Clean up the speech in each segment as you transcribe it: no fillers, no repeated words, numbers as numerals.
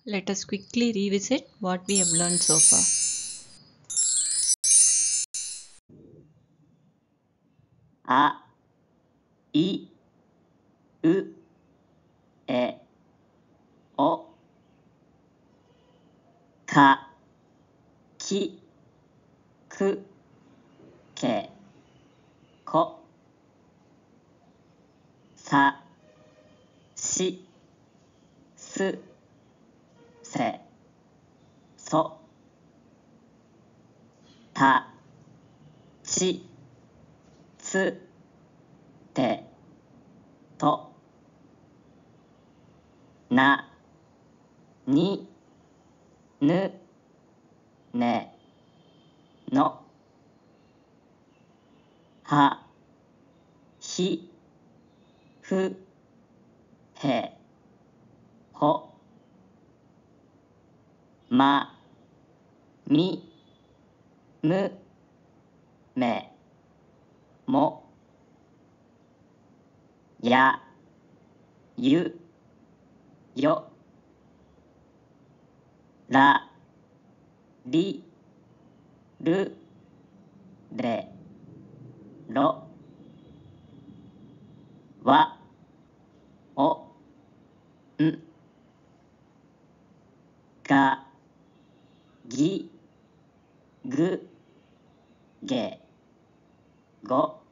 Let us quickly revisit what we have learned so far. あいうえおかきくけこさしすせそたちつてとなにぬねのはひふへほまみむめもやゆよらりるれろわおんがぎぐげご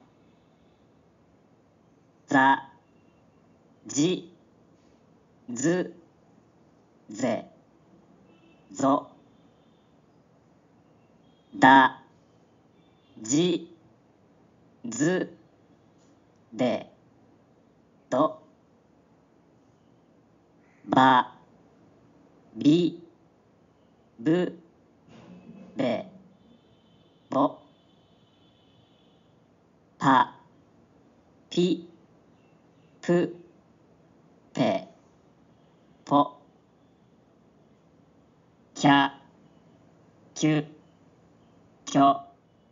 ざじずぜぞだじずでどばびぶべぼぱぴぷぺぽきゃきゅきょ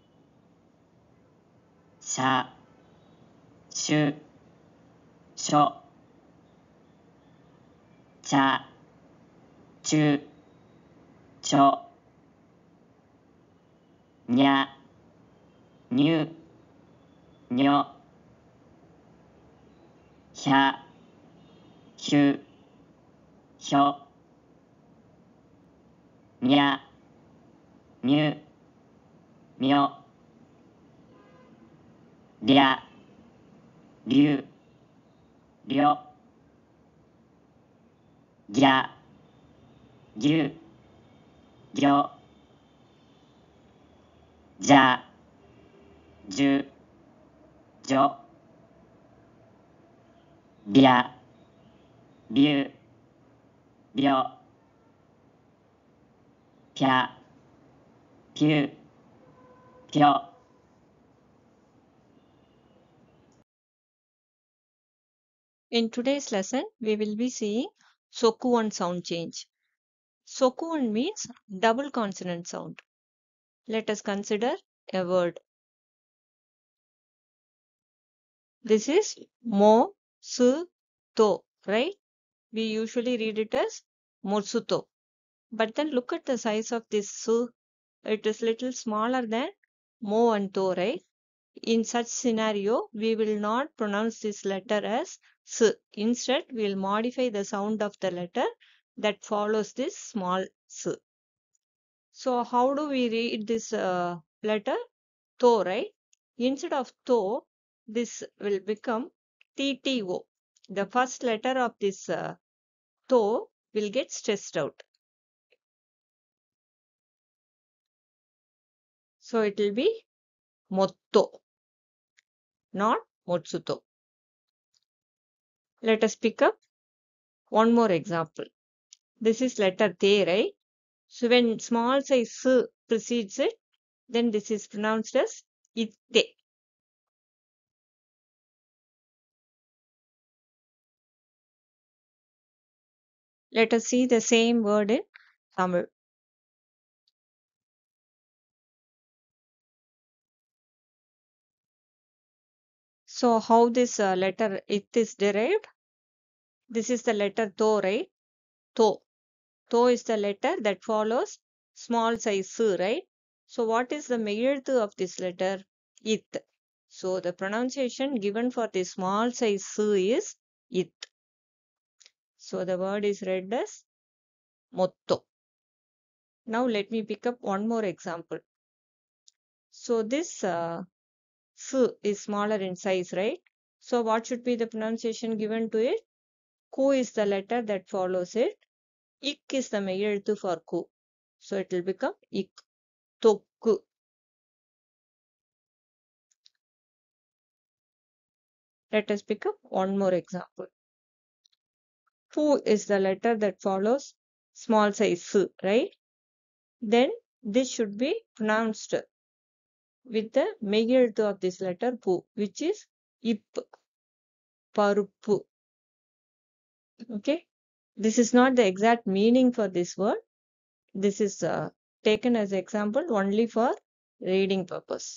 しゃしゅしょちゃちゅちょにゃにゅにょひゃひゅひょにゃにゅみょりゃりゅりょぎゃぎゅぎょじゃじゅじょびゃびゅびょぴゃぴゅぴょ In today's lesson, we will be seeing Sokuan sound change. Sokuan means double consonant sound. Let us consider a word. This is mo, su, to, right? We usually read it as morsuto. But then look at the size of this su. It is little smaller than mo and to, right? In such scenario, we will not pronounce this letter as s. Instead, we will modify the sound of the letter that follows this small s. So how do we read this letter? To, right? Instead of to, this will become TTO. The first letter of this to will get stressed out. So it will be motto, not motsuto. Let us pick up one more example. This is letter te, right? So when small size s precedes it, then this is pronounced as itte. Let us see the same word in Tamil. So how this letter it is derived? This is the letter to, right? To. To is the letter that follows small size s, right? So what is the மெய்யெழுத்து of this letter? It. So the pronunciation given for the small size s is it. So the word is read as motto. Now let me pick up one more example. So this s is smaller in size, right? So what should be the pronunciation given to it? Ku is the letter that follows it. Ik is the மெய்யெழுத்து for ku. So it will become ik. Tokku. Let us pick up one more example. Fu is the letter that follows small size s, right? Then this should be pronounced with the மெய்யெழுத்து of this letter pu, which is ip, paruppu. Okay, this is not the exact meaning for this word. This is taken as example only for reading purpose.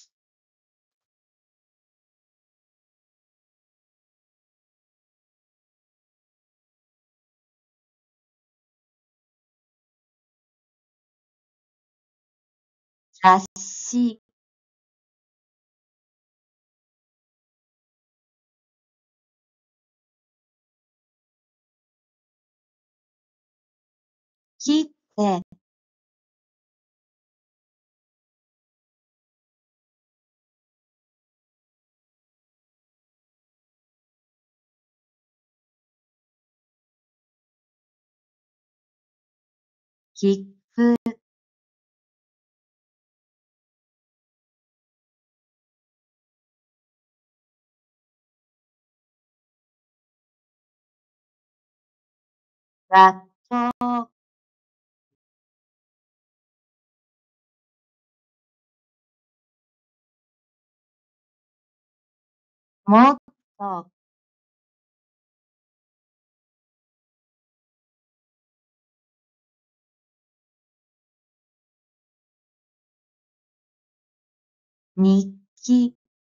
雑誌、切って、切符、学校、もっと、日記、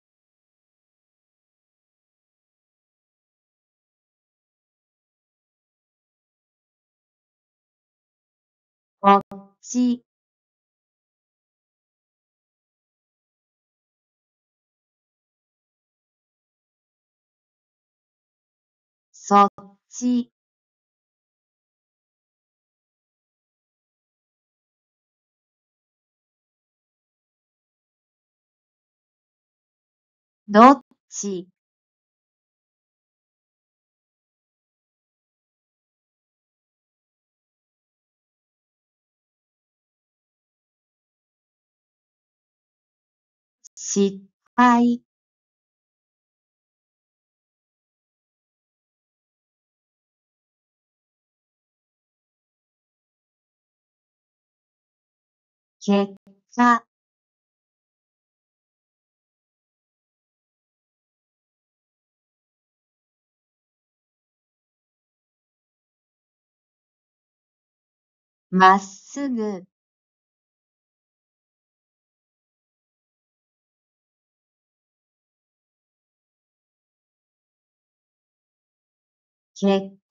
こっち、そっち、どっち、失敗、結果、まっすぐ、結